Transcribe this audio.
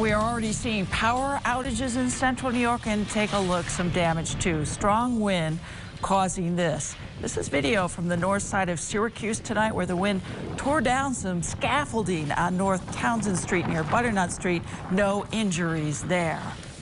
we are already seeing power outages in central New York, and take a look, some damage too. Strong wind causing this. This is video from the north side of Syracuse tonight, where the wind tore down some scaffolding on North Townsend Street near Butternut Street. No injuries there.